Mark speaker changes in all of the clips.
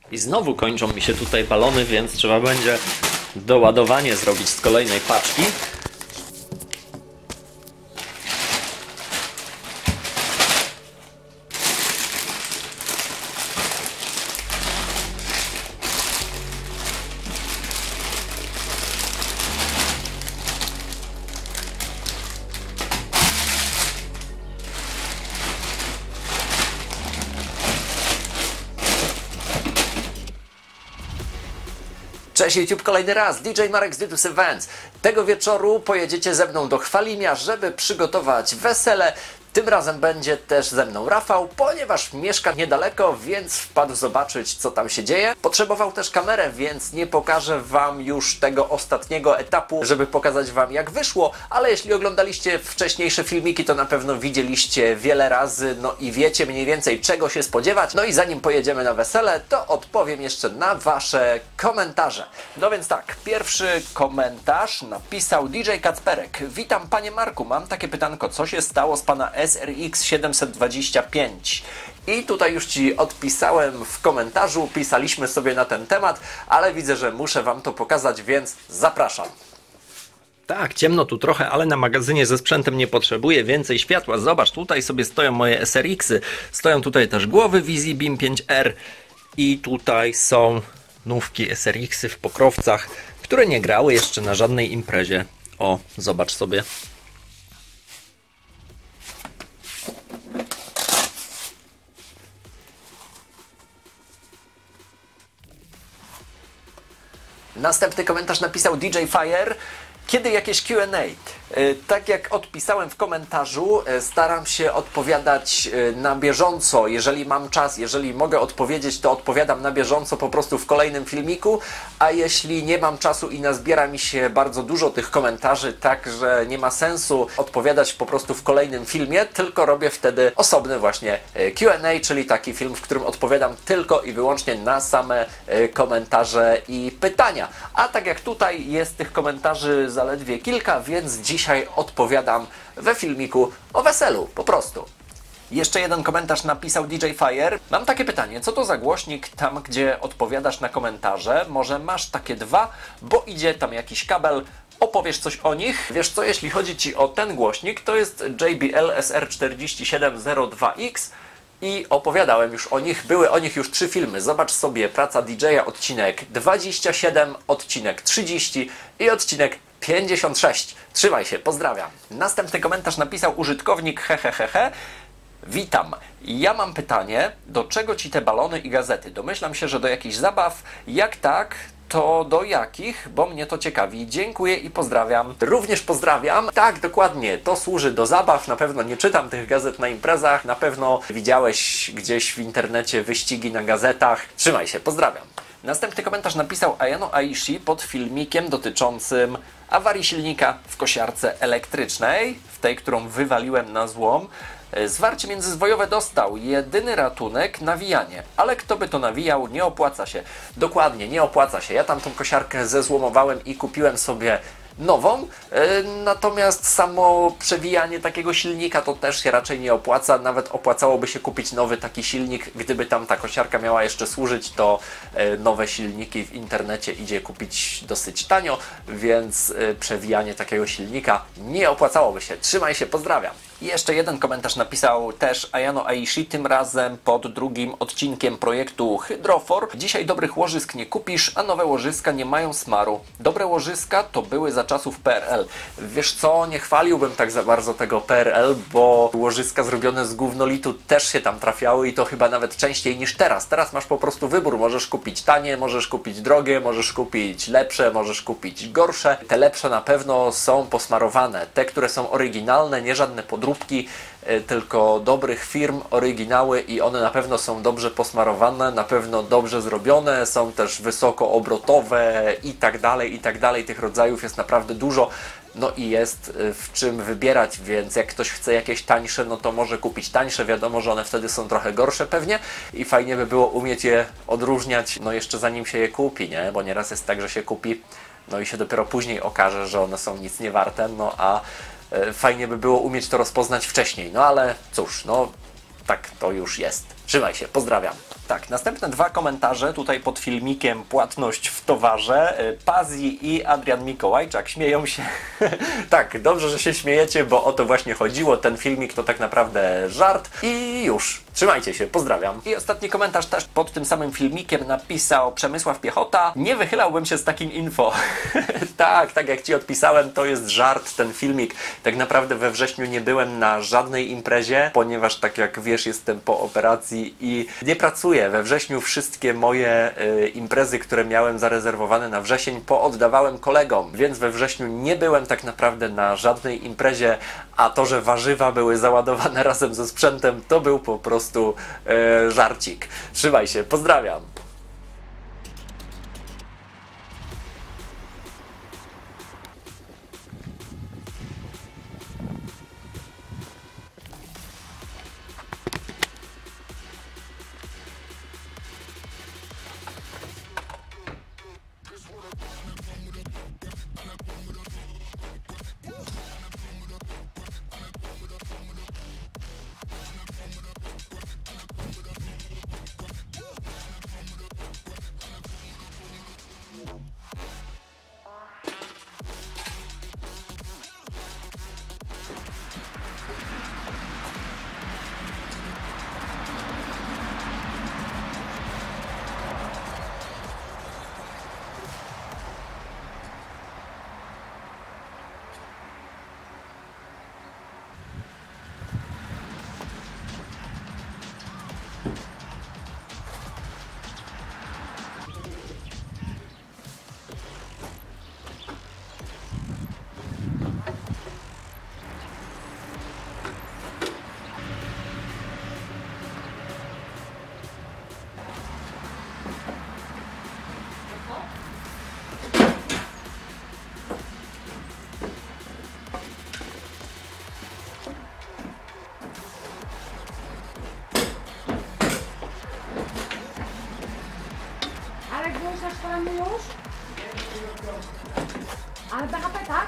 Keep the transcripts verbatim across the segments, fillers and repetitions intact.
Speaker 1: I znowu kończą mi się tutaj balony, więc trzeba będzie doładowanie zrobić z kolejnej paczki. Cześć YouTube, kolejny raz, D J Marek z Ditus Events. Tego wieczoru pojedziecie ze mną do Chwalimia, żeby przygotować wesele. Tym razem będzie też ze mną Rafał, ponieważ mieszka niedaleko, więc wpadł zobaczyć, co tam się dzieje. Potrzebował też kamerę, więc nie pokażę Wam już tego ostatniego etapu, żeby pokazać Wam, jak wyszło, ale jeśli oglądaliście wcześniejsze filmiki, to na pewno widzieliście wiele razy, no i wiecie mniej więcej, czego się spodziewać. No i zanim pojedziemy na wesele, to odpowiem jeszcze na Wasze komentarze. No więc tak, pierwszy komentarz napisał D J Kacperek. Witam Panie Marku, mam takie pytanko, co się stało z Pana S R X siedemset dwadzieścia pięć? I tutaj już Ci odpisałem w komentarzu, pisaliśmy sobie na ten temat, ale widzę, że muszę Wam to pokazać, więc zapraszam. Tak, ciemno tu trochę, ale na magazynie ze sprzętem nie potrzebuję więcej światła. Zobacz, tutaj sobie stoją moje S R X-y, stoją tutaj też głowy VisiBeam pięć R i tutaj są nówki S R X-y w pokrowcach, które nie grały jeszcze na żadnej imprezie. O, zobacz sobie. Następny komentarz napisał D J Fire. Kiedy jakieś Q and A? Tak jak odpisałem w komentarzu, staram się odpowiadać na bieżąco. Jeżeli mam czas, jeżeli mogę odpowiedzieć, to odpowiadam na bieżąco po prostu w kolejnym filmiku, a jeśli nie mam czasu i nazbiera mi się bardzo dużo tych komentarzy, tak że nie ma sensu odpowiadać po prostu w kolejnym filmie, tylko robię wtedy osobny właśnie Q and A, czyli taki film, w którym odpowiadam tylko i wyłącznie na same komentarze i pytania. A tak jak tutaj jest tych komentarzy zaledwie kilka, więc dzisiaj Dzisiaj odpowiadam we filmiku o weselu, po prostu. Jeszcze jeden komentarz napisał D J Fire. Mam takie pytanie, co to za głośnik tam, gdzie odpowiadasz na komentarze? Może masz takie dwa, bo idzie tam jakiś kabel. Opowiesz coś o nich? Wiesz co, jeśli chodzi Ci o ten głośnik, to jest J B L S R czterdzieści siedem zero dwa X. I opowiadałem już o nich, były o nich już trzy filmy. Zobacz sobie, praca D J a, odcinek dwadzieścia siedem, odcinek trzydzieści i odcinek pięćdziesiąt sześć. Trzymaj się, pozdrawiam. Następny komentarz napisał użytkownik hehehehe. Witam. Ja mam pytanie, do czego Ci te balony i gazety? Domyślam się, że do jakichś zabaw. Jak tak, to do jakich? Bo mnie to ciekawi. Dziękuję i pozdrawiam. Również pozdrawiam. Tak, dokładnie. To służy do zabaw. Na pewno nie czytam tych gazet na imprezach. Na pewno widziałeś gdzieś w internecie wyścigi na gazetach. Trzymaj się, pozdrawiam. Następny komentarz napisał Ayano Aishi pod filmikiem dotyczącym awarii silnika w kosiarce elektrycznej, w tej, którą wywaliłem na złom. Zwarcie międzyzwojowe dostał. Jedyny ratunek nawijanie. Ale kto by to nawijał, nie opłaca się. Dokładnie, nie opłaca się. Ja tam tą kosiarkę zezłomowałem i kupiłem sobie nową, natomiast samo przewijanie takiego silnika to też się raczej nie opłaca, nawet opłacałoby się kupić nowy taki silnik, gdyby tam ta kosiarka miała jeszcze służyć, to nowe silniki w internecie idzie kupić dosyć tanio, więc przewijanie takiego silnika nie opłacałoby się. Trzymaj się, pozdrawiam. I jeszcze jeden komentarz napisał też Ayano Aishi, tym razem pod drugim odcinkiem projektu Hydrofor. Dzisiaj dobrych łożysk nie kupisz, a nowe łożyska nie mają smaru. Dobre łożyska to były za czasów P R L. Wiesz co, nie chwaliłbym tak za bardzo tego P R L, bo łożyska zrobione z gównolitu też się tam trafiały i to chyba nawet częściej niż teraz. Teraz masz po prostu wybór, możesz kupić tanie, możesz kupić drogie, możesz kupić lepsze, możesz kupić gorsze. Te lepsze na pewno są posmarowane. Te, które są oryginalne, nie żadne podróbki, tylko dobrych firm, oryginały i one na pewno są dobrze posmarowane, na pewno dobrze zrobione, są też wysokoobrotowe i tak dalej, i tak dalej. Tych rodzajów jest naprawdę dużo, no i jest w czym wybierać, więc jak ktoś chce jakieś tańsze, no to może kupić tańsze, wiadomo, że one wtedy są trochę gorsze pewnie i fajnie by było umieć je odróżniać, no jeszcze zanim się je kupi, nie? Bo nieraz jest tak, że się kupi, no i się dopiero później okaże, że one są nic nie warte, no a fajnie by było umieć to rozpoznać wcześniej, no ale cóż, no tak to już jest. Trzymaj się, pozdrawiam. Tak, następne dwa komentarze tutaj pod filmikiem Płatność w towarze. Pazi i Adrian Mikołajczak śmieją się. Tak, dobrze, że się śmiejecie, bo o to właśnie chodziło. Ten filmik to tak naprawdę żart. I już. Trzymajcie się, pozdrawiam. I ostatni komentarz też pod tym samym filmikiem napisał Przemysław Piechota. Nie wychylałbym się z takim info. Tak, tak jak Ci odpisałem, to jest żart, ten filmik. Tak naprawdę we wrześniu nie byłem na żadnej imprezie, ponieważ tak jak wiesz, jestem po operacji i nie pracuję. We wrześniu wszystkie moje y, imprezy, które miałem zarezerwowane na wrzesień, pooddawałem kolegom, więc we wrześniu nie byłem tak naprawdę na żadnej imprezie, a to, że warzywa były załadowane razem ze sprzętem, to był po prostu y, żarcik. Trzymaj się, pozdrawiam.
Speaker 2: Ale włączasz kolemy już? Ale B H P, tak?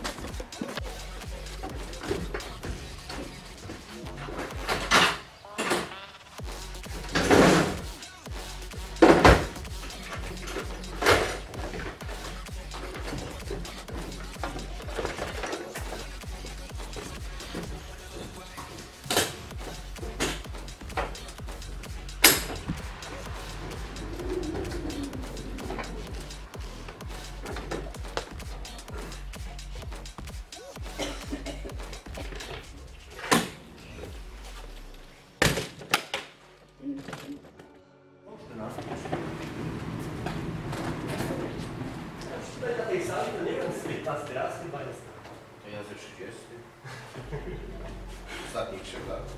Speaker 1: Na tej sali to nie wiem, z piętnasty raz chyba jest.
Speaker 3: To ja ze trzydziestu. Ostatnich trzech lat.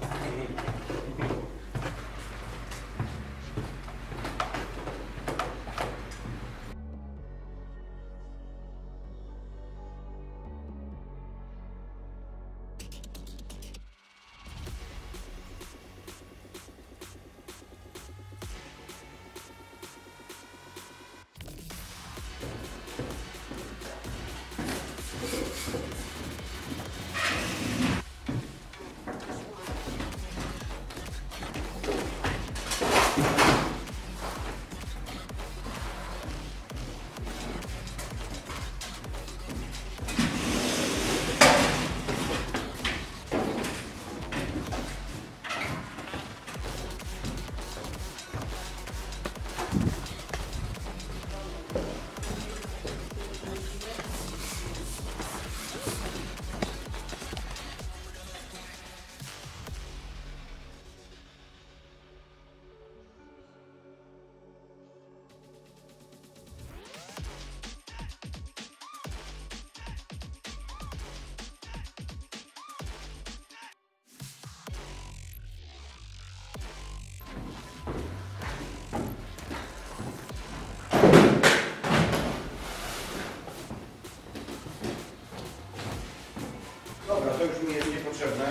Speaker 3: Dobra, to już mi jest niepotrzebne.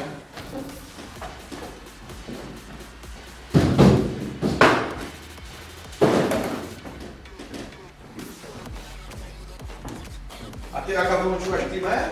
Speaker 3: A ty jaka wyłączyłaś klimę?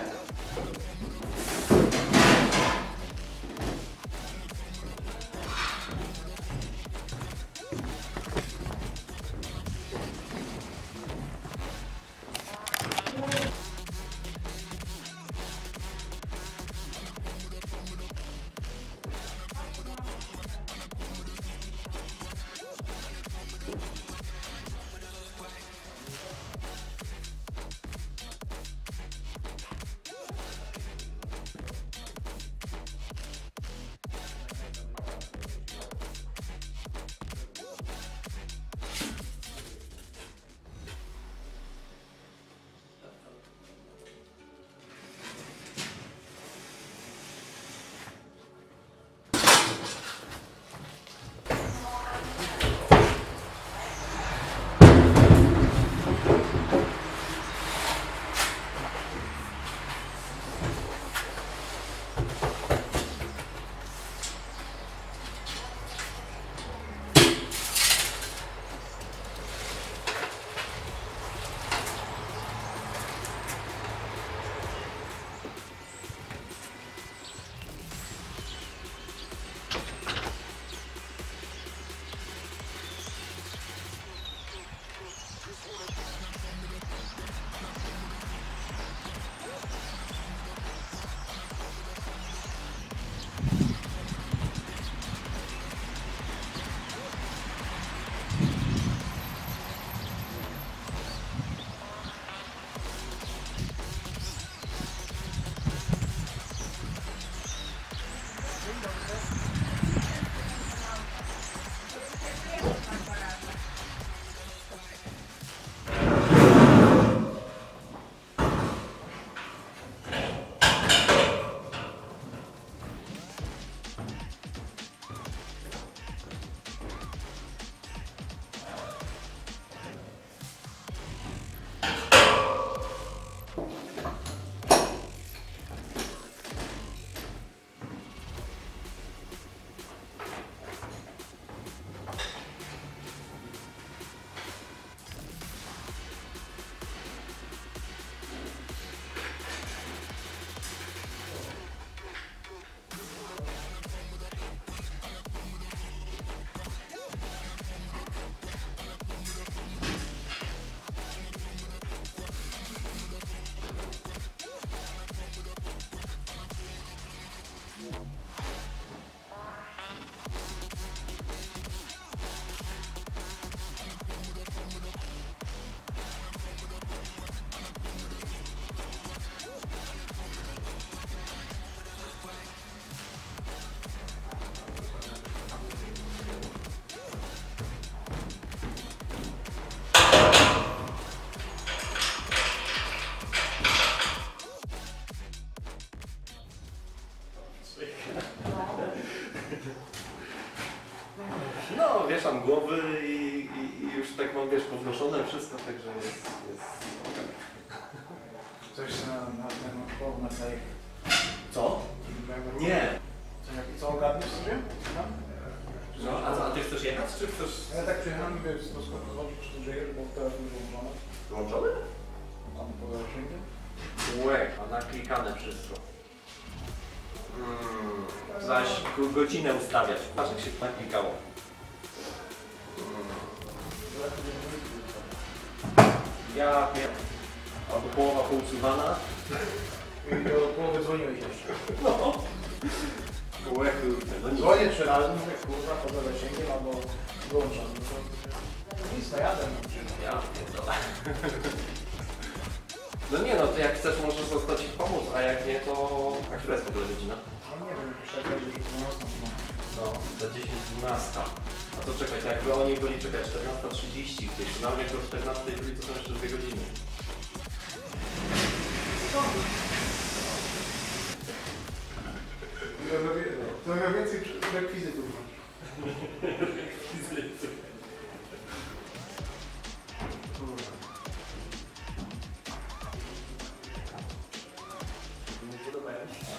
Speaker 4: No, wieszam głowy i, i, i już tak mam, wiesz, pownoszone wszystko, także jest... jest...
Speaker 5: Coś na, na ten na tej...
Speaker 4: Co? Nie.
Speaker 5: Co, jak, co ogarniesz sobie? Tam?
Speaker 4: No, a, a ty chcesz jechać, czy chcesz...
Speaker 5: Ja tak przyjechałem, wiesz, to skąd chodzić, czy tu żyjesz, bo telefon jest włączony.
Speaker 4: Włączony?
Speaker 5: Tam poza zasięgiem.
Speaker 4: Łek, a naklikane wszystko. Mm, zaś go- godzinę ustawiać. Patrz, jak się to naklikało.
Speaker 5: Telefon nie może być.
Speaker 4: Ja pier... Albo połowa pousuwana.
Speaker 5: I do połowy dzwoniłeś jeszcze.
Speaker 4: No. Łek, kurde, no nic.
Speaker 5: Dzwonię trzy razy, mówię, kurwa, poza zasięgiem albo wyłączony. No to nic, no jadę.
Speaker 4: Ja pierdolę. No nie no, to jak chcesz możesz zostać ich pomóc, a jak nie to... A która jest w ogóle godzina?
Speaker 5: No nie wiem, jakoś tak będzie, że dwunasta.
Speaker 4: No, za dziesięć dwunasta. A to czekaj, to jakby oni byli czekać czternasta trzydzieści gdzieś, to nawet jak do czternastej byli, to są jeszcze dwie godziny.
Speaker 5: Trochę więcej rekwizytów masz.
Speaker 4: Nie podobają się.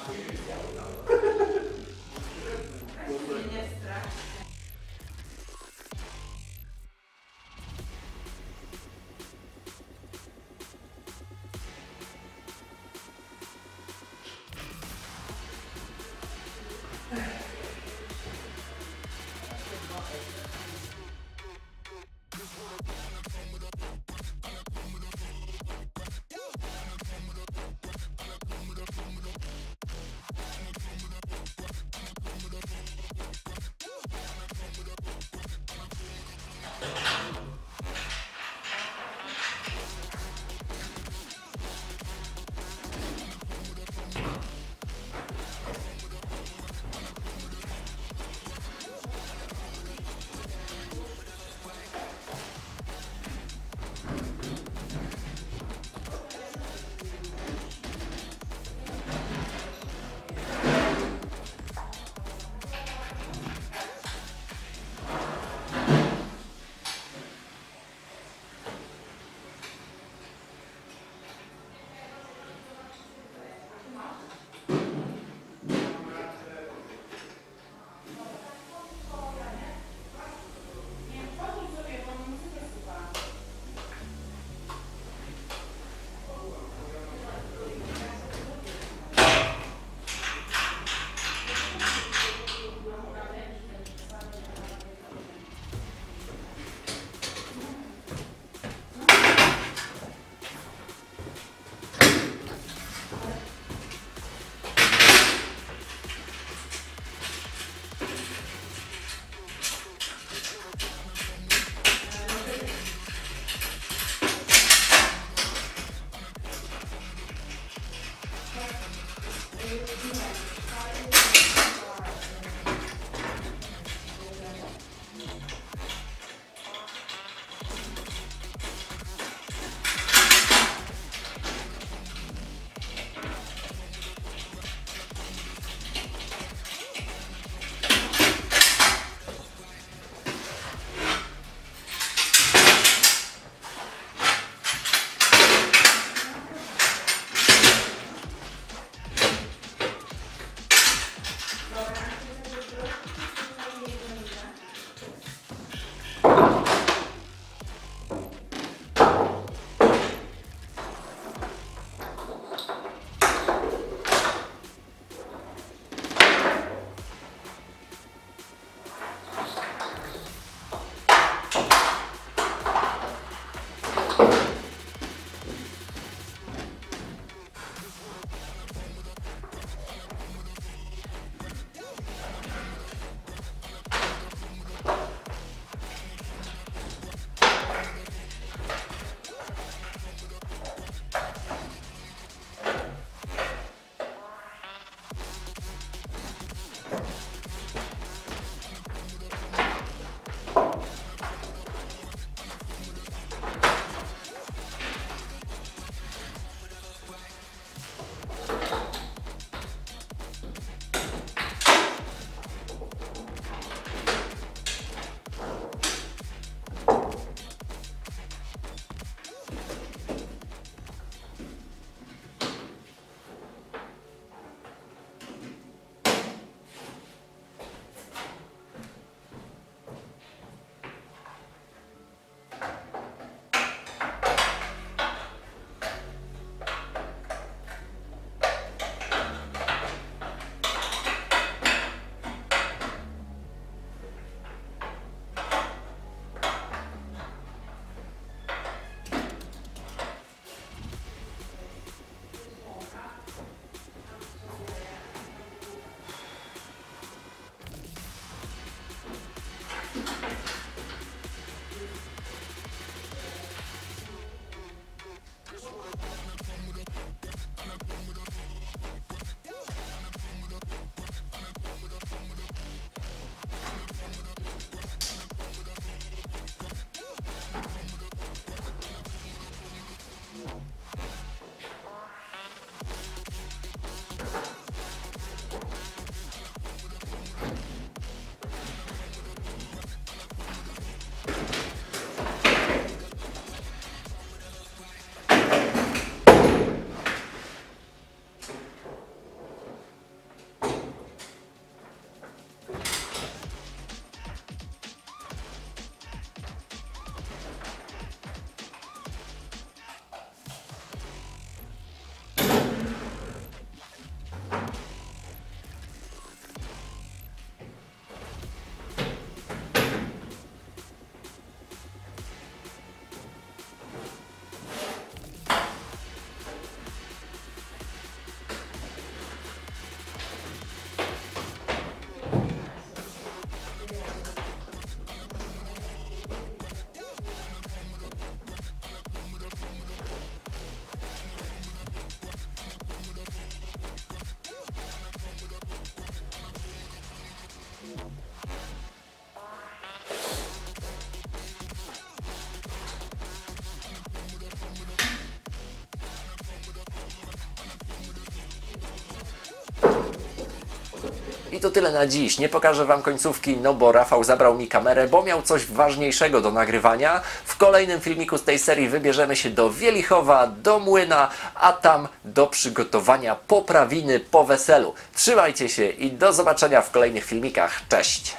Speaker 1: I to tyle na dziś. Nie pokażę Wam końcówki, no bo Rafał zabrał mi kamerę, bo miał coś ważniejszego do nagrywania. W kolejnym filmiku z tej serii wybierzemy się do Wielichowa, do Młyna, a tam do przygotowania poprawiny po weselu. Trzymajcie się i do zobaczenia w kolejnych filmikach. Cześć!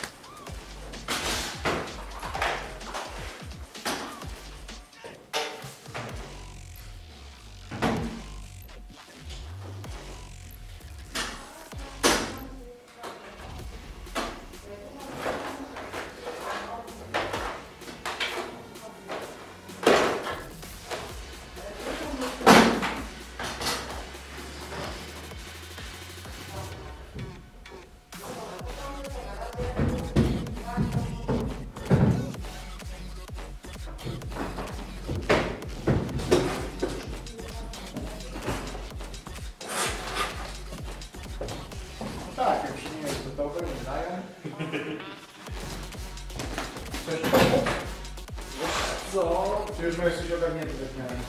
Speaker 5: Tak, jak się nie jest gotowe, nie dają. Coś Wiesz co? Ty już jesteś ogarnięty, jak miałem.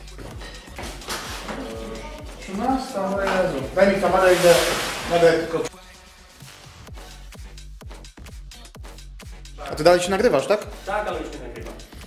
Speaker 5: trzynasta, no Jezu. Daj mi kamerę, idę, będę tylko... A ty dalej się nagrywasz, tak?
Speaker 4: Tak, ale już nie nagrywam.